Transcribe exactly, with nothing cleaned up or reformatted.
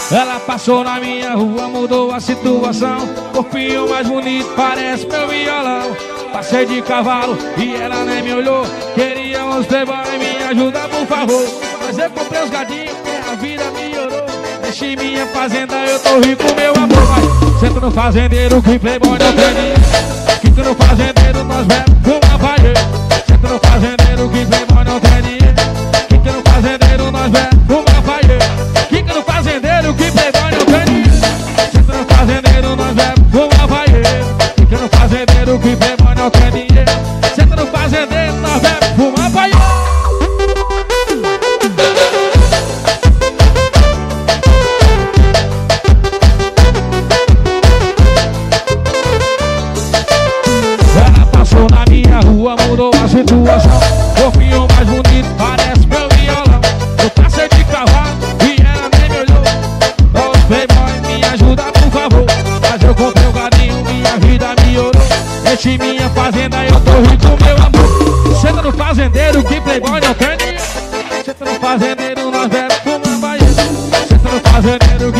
Ela passou na minha rua, mudou a situação. Corpinho mais bonito, parece meu violão. Passei de cavalo e ela nem me olhou. Queria uns playboy, me ajuda por favor. Mas eu comprei os gadinhos e a vida melhorou. Deixei minha fazenda, eu tô rico, meu amor. Mas sento no fazendeiro que playboy não tem dinheiro. Quinto no fazendeiro, nós bebemos uma vaia. Sento no fazendeiro que playboy não tem dinheiro. Quinto no fazendeiro, nós bebemos uma vaia. Quinto no fazendeiro que playboy não tem dinheiro. Sento no fazendeiro, nós bebemos uma vaia. Quinto no fazendeiro que playboy não tem dinheiro. Sento no fazendeiro, nós bebemos uma vaia. Na minha rua mudou a situação. Corpinho mais bonito, parece meu violão. Eu passei de cavalo e ela nem me olhou. Os playboy, me ajuda por favor. Mas eu comprei um gadinho, minha vida melhorou. Enchi minha fazenda, eu tô rico, meu amor. Senta no fazendeiro que playboy não tem dinheiro. Senta no fazendeiro, nós bebemos uma baía. Senta no fazendeiro